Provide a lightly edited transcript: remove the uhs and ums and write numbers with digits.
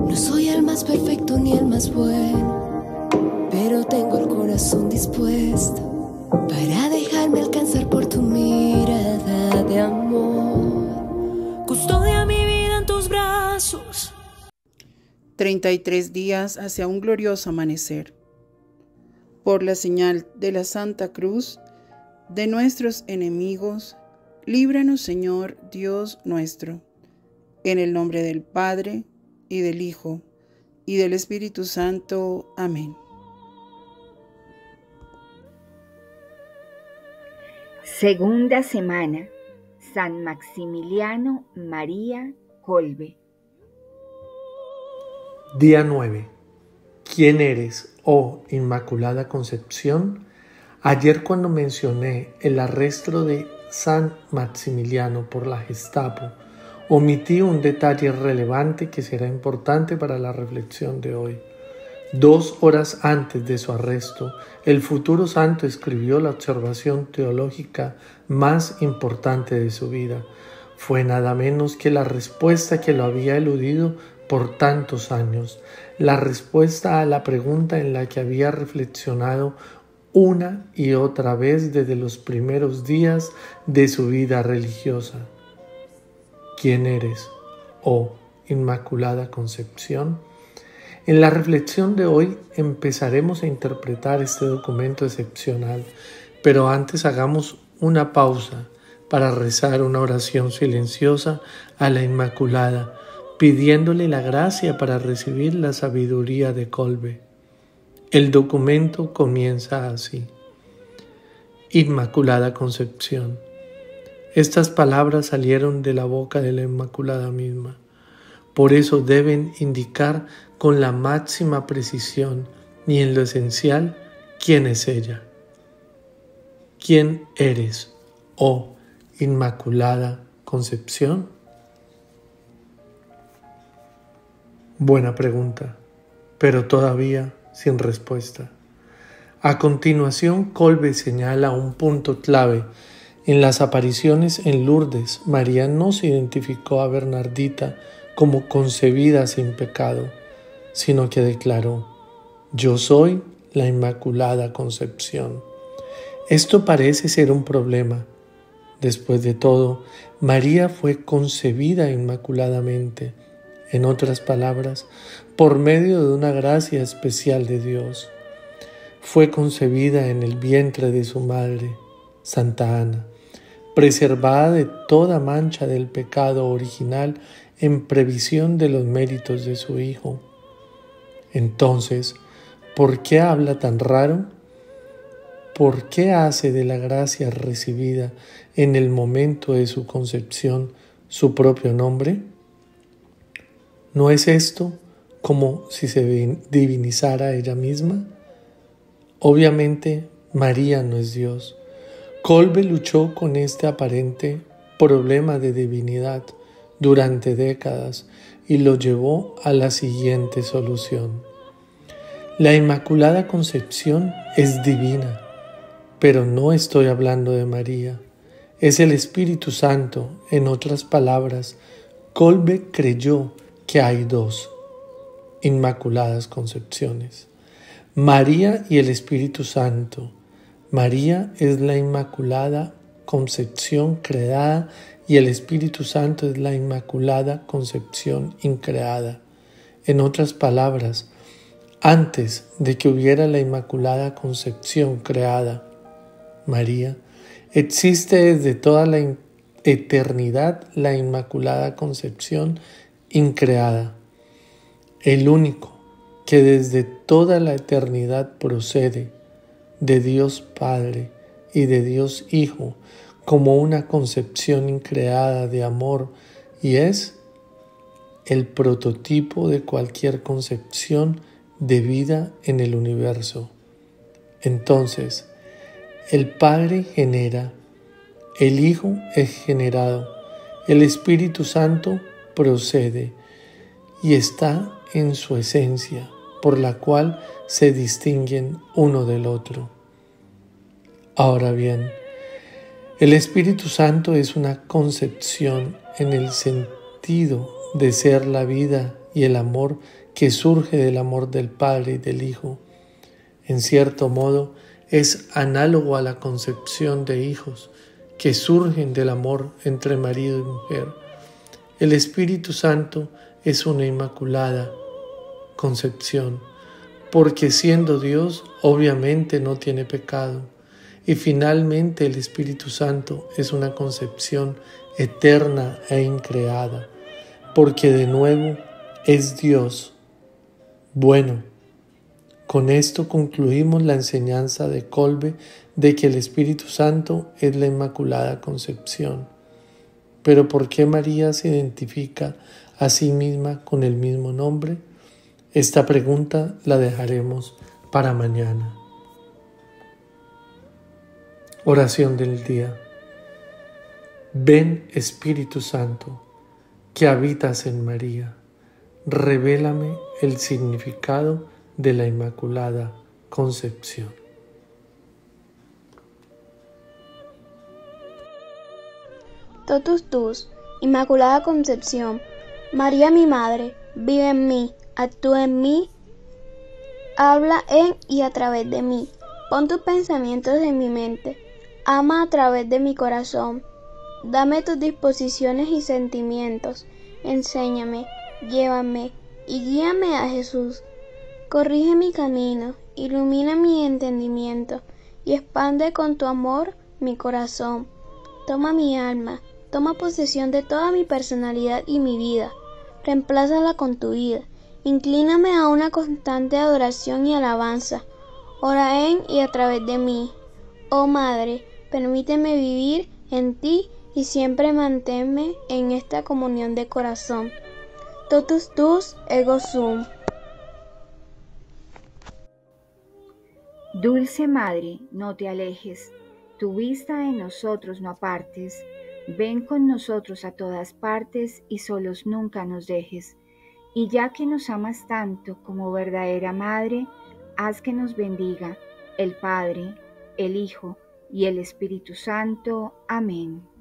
No soy el más perfecto ni el más bueno, pero tengo el corazón dispuesto para dejarme alcanzar por tu mirada de amor. Custodia mi vida en tus brazos. 33 días hacia un glorioso amanecer. Por la señal de la Santa Cruz de nuestros enemigos, líbranos, Señor Dios nuestro, en el nombre del Padre, y del Hijo, y del Espíritu Santo. Amén. Segunda semana, San Maximiliano María Kolbe. Día 9. ¿Quién eres, oh Inmaculada Concepción? Ayer, cuando mencioné el arresto de San Maximiliano por la Gestapo, omití un detalle relevante que será importante para la reflexión de hoy. 2 horas antes de su arresto, el futuro santo escribió la observación teológica más importante de su vida. Fue nada menos que la respuesta que lo había eludido por tantos años, la respuesta a la pregunta en la que había reflexionado una y otra vez desde los primeros días de su vida religiosa. ¿Quién eres, oh Inmaculada Concepción? En la reflexión de hoy empezaremos a interpretar este documento excepcional, pero antes hagamos una pausa para rezar una oración silenciosa a la Inmaculada, pidiéndole la gracia para recibir la sabiduría de Kolbe. El documento comienza así: Inmaculada Concepción. Estas palabras salieron de la boca de la Inmaculada misma. Por eso deben indicar con la máxima precisión y en lo esencial quién es ella. ¿Quién eres, oh Inmaculada Concepción? Buena pregunta, pero todavía sin respuesta. A continuación, Kolbe señala un punto clave. En las apariciones en Lourdes, María no se identificó a Bernardita como concebida sin pecado, sino que declaró: yo soy la Inmaculada Concepción. Esto parece ser un problema. Después de todo, María fue concebida inmaculadamente, en otras palabras, por medio de una gracia especial de Dios. Fue concebida en el vientre de su madre, Santa Ana, preservada de toda mancha del pecado original en previsión de los méritos de su Hijo. Entonces, ¿por qué habla tan raro? ¿Por qué hace de la gracia recibida en el momento de su concepción su propio nombre? ¿No es esto como si se divinizara a ella misma? Obviamente, María no es Dios. Kolbe luchó con este aparente problema de divinidad durante décadas y lo llevó a la siguiente solución. La Inmaculada Concepción es divina, pero no estoy hablando de María. Es el Espíritu Santo. En otras palabras, Kolbe creyó que hay 2 Inmaculadas Concepciones: María y el Espíritu Santo. María es la Inmaculada Concepción creada y el Espíritu Santo es la Inmaculada Concepción increada. En otras palabras, antes de que hubiera la Inmaculada Concepción creada, María, existe desde toda la eternidad la Inmaculada Concepción increada. El único que desde toda la eternidad procede de Dios Padre y de Dios Hijo como una concepción increada de amor, y es el prototipo de cualquier concepción de vida en el universo. Entonces, el Padre genera, el Hijo es generado, el Espíritu Santo procede y está en su esencia, por la cual se distinguen uno del otro. Ahora bien, el Espíritu Santo es una concepción en el sentido de ser la vida y el amor que surge del amor del Padre y del Hijo. En cierto modo, es análogo a la concepción de hijos que surgen del amor entre marido y mujer. El Espíritu Santo es una inmaculada concepción, porque siendo Dios, obviamente no tiene pecado. Y finalmente el Espíritu Santo es una concepción eterna e increada, porque de nuevo es Dios. Bueno, con esto concluimos la enseñanza de Kolbe de que el Espíritu Santo es la Inmaculada Concepción. Pero ¿por qué María se identifica a sí misma con el mismo nombre? Esta pregunta la dejaremos para mañana. Oración del día. Ven, Espíritu Santo, que habitas en María. Revélame el significado de la Inmaculada Concepción. Totus tus, Inmaculada Concepción, María mi Madre, vive en mí, actúa en mí, habla en y a través de mí. Pon tus pensamientos en mi mente, ama a través de mi corazón. Dame tus disposiciones y sentimientos, enséñame, llévame y guíame a Jesús. Corrige mi camino, ilumina mi entendimiento y expande con tu amor mi corazón. Toma mi alma, toma posesión de toda mi personalidad y mi vida. Reemplázala con tu vida. Inclíname a una constante adoración y alabanza. Ora en y a través de mí. Oh Madre, permíteme vivir en ti y siempre manténme en esta comunión de corazón. Totus tus ego sum. Dulce Madre, no te alejes, tu vista de nosotros no apartes, ven con nosotros a todas partes y solos nunca nos dejes. Y ya que nos amas tanto como verdadera Madre, haz que nos bendiga el Padre, el Hijo y el Espíritu Santo. Amén.